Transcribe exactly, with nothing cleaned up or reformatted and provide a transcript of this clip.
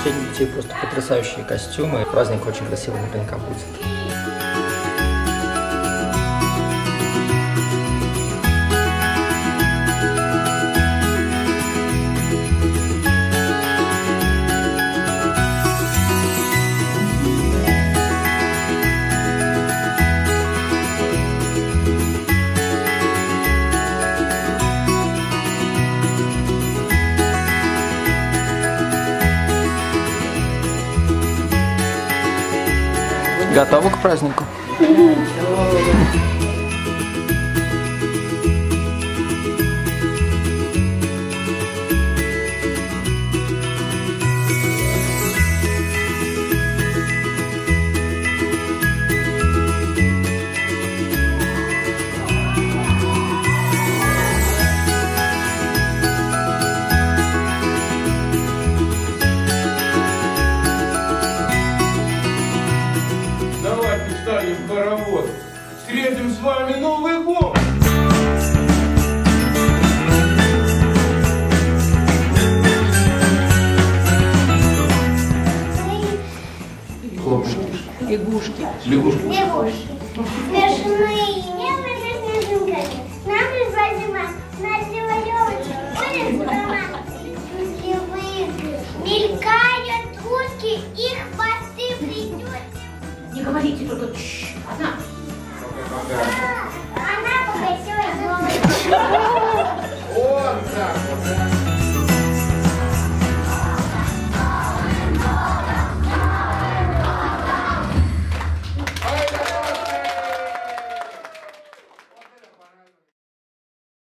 Сегодня у детей просто потрясающие костюмы. Праздник очень красивый наверняка будет. Готовы к празднику? В хоровод. Встретим с вами Новый год! Лягушки. Лягушки. Лягушки.